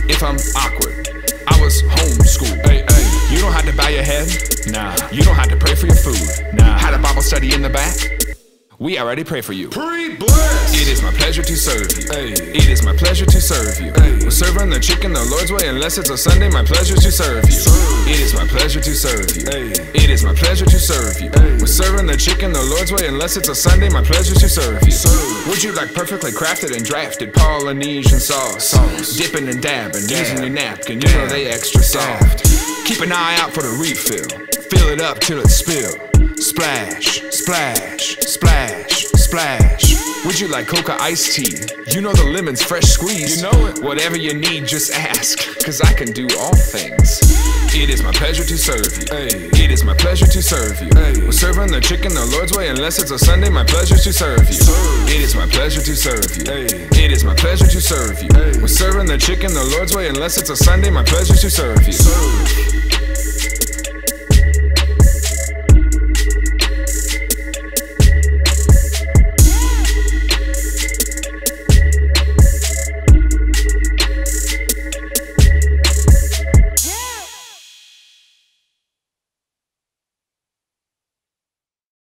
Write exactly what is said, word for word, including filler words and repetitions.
if I'm awkward. I was homeschooled. Hey, hey. You don't have to bow your head. Nah. You don't have to pray for your food. Nah. Had a Bible study in the back. We already pray for you. Pre-blessed. It is my pleasure to serve you. Hey. It is my pleasure to serve you. Hey. We're serving the chicken the Lord's way, unless it's a Sunday. My pleasure to serve you. Serve. It is my pleasure to serve you. Hey. It is my pleasure to serve you. Hey. We're serving the chicken the Lord's way, unless it's a Sunday. My pleasure to serve you. Serve. Would you like perfectly crafted and drafted Polynesian sauce? Sauce. Dipping and dabbing, Dab. Using your napkin. You Dab. Know they extra soft. Keep an eye out for the refill. Fill it up till it spill. Splash, splash, splash, splash. Would you like coca iced tea? You know the lemon's fresh squeeze. You know it. Whatever you need, just ask, cause I can do all things. It is my pleasure to serve you. Hey. It is my pleasure to serve you. Hey. We're serving the chicken the Lord's way, unless it's a Sunday. My pleasure to serve you. Serve. It is my pleasure to serve you. Hey. It is my pleasure to serve you. Hey. We're serving the chicken the Lord's way, unless it's a Sunday. My pleasure to serve you. Serve.